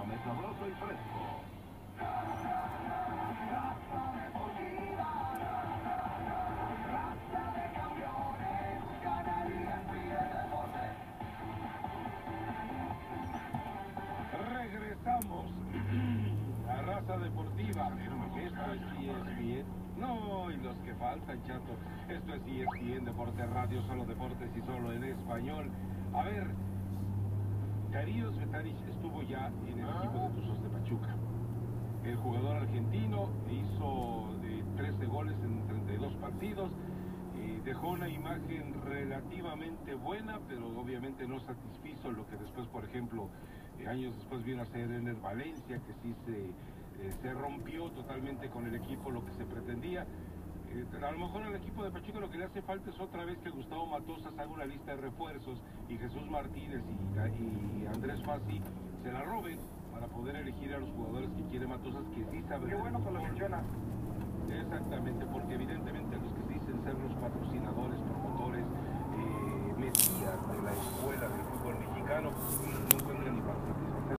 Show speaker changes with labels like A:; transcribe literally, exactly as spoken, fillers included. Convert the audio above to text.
A: come sabroso y fresco.
B: Regresamos a Raza Deportiva. Esto es E S P N. No, y los que faltan, chato. Esto es E S P N Deportes Radio, solo deportes y solo en español. A ver, Darío Svetanic estuvo ya en el equipo de Tuzos de Pachuca. El jugador argentino hizo de trece goles en treinta y dos partidos. Eh, dejó una imagen relativamente buena, pero obviamente no satisfizo lo que después, por ejemplo, eh, años después vino a ser en el Valencia, que sí se, eh, se rompió totalmente con el equipo lo que se pretendía. Eh, a lo mejor al equipo de Pachuca lo que le hace falta es otra vez que Gustavo Matosas haga una lista de refuerzos y Jesús Martínez y, y Andrés Fassi se la roben para poder elegir a los jugadores que quiere Matosas, que sí saben.
C: Qué bueno que lo menciona.
B: Exactamente, porque evidentemente los que dicen ser los patrocinadores, promotores, eh, mesías de la escuela del fútbol mexicano, no encuentran ni para